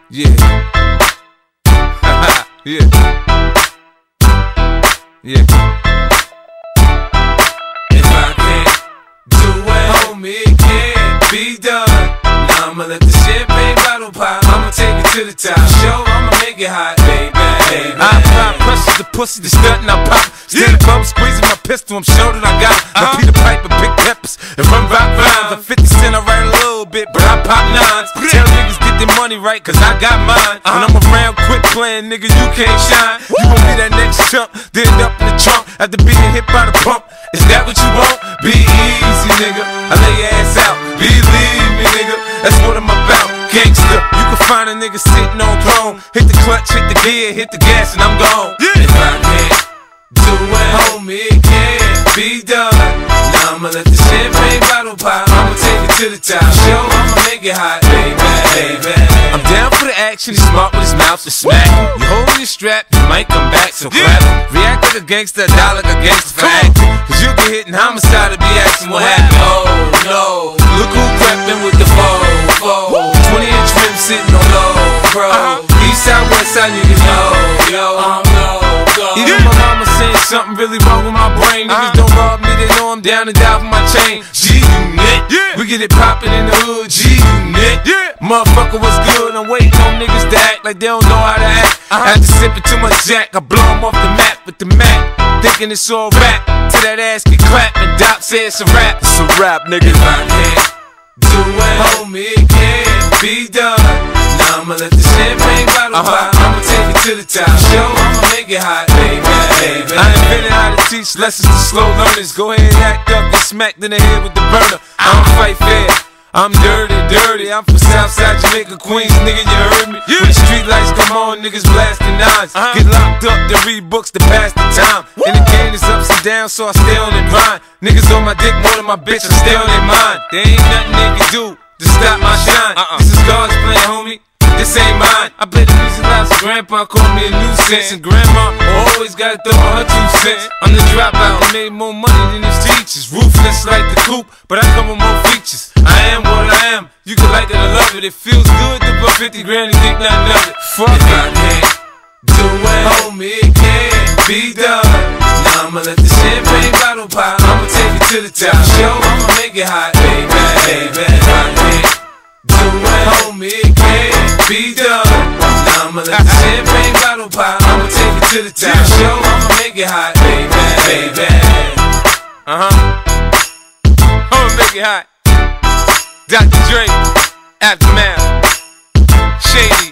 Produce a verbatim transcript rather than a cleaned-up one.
Yeah. Yeah. Yeah. If I can't do it, homie, it can't be done. Now I'ma let the champagne bottle pop. I'ma take it to the top. Show, I'ma make it hot, baby. baby. I apply pressure to pussy, the stunt and I pop. Still yeah. Bum squeezing my pistol, I'm sure that I got it. Uh-huh. Peter Piper, big peppers, and run rock rhymes. I'm fifty cent, I write a little bit, but I pop nines. Tell niggas get their money right, cause I got mine. Uh-huh. When I'm around, quit playing, nigga, you can't shine. You gon' be that next chump, then end up in the trunk after being hit by the pump. Is that what you want? Be easy, nigga. I lay your ass out. Believe me, nigga. That's what I'm about. Gangsta. You can find a nigga sitting on throne. Hit the clutch, hit the gear, hit the gas, and I'm gone. Yeah. If I can't do it, homie, it can't be done. Now I'ma let the champagne bottle pop. I'ma take it to the top. Show, I'ma make it hot, baby, baby. I'm down for the action. He's smart with his mouth to smack. You hold your strap, you might come back, so yeah. Clap him. React like a gangster, die like a gangster for acting. Cause you'll get hit in homicide to be asking what happened. Oh no, look who creepin' with the foe, foe. twenty inch rims sitting on low, bro. Uh-huh. East side, west side, niggas know, yo. I'm low, go. Even my mama saying something really wrong with my brain. Niggas uh-huh. don't rob me, they know I'm down and die for my chain. G-Unit, yeah. We get it poppin' in the hood, G-Unit, yeah. Motherfucker, what's good? I'm waiting on niggas to act like they don't know how to act. Uh-huh. After sipping too much Jack, I blow them off the map with the Mac. Thinking it's all rap, till that ass get clapped and Doc says it's a rap. It's a rap, nigga. If I can't do it, homie, it can't be done. Now I'ma let the champagne bottle uh-huh. pop. I'ma take it to the top. Show, I'ma make it hot, baby, baby. I invented how to teach lessons to slow learners. Go ahead and act up, get smacked in the head with the burner. I don't fight fair. I'm dirty, dirty. I'm from Southside Jamaica, Queens, nigga, you heard me? Yeah. When the street lights come on, niggas blasting nines. Uh-huh. Get locked up, then read books to pass the time. Woo. And the game is ups and downs, so I stay on the grind. Niggas on my dick more than my bitch, I stay on their mind. There ain't nothing they can do to stop my shine. Uh-uh. This is God's plan, homie. This ain't mine. I bet the music loud, so grandpa called me a nuisance. And grandma always gotta throw her two cents. I'm the dropout who made more money than his teachers. Ruthless like the coupe, but I come with more features. I am what I am. You can like it or love it. It feels good to put fifty grand and think nothing of it. Fuck if I can't do it, homie, it can't be done. Now I'ma let the champagne bottle pop. I'ma take it to the top. Show, I'ma make it hot, baby, baby. If I can't do it, homie, it can't be done. Now I'ma let the champagne bottle pop. I'ma take it to the top. Show, I'ma make it hot, baby, baby. Uh huh. I'ma make it hot. Doctor Dre, Aftermath, Shady.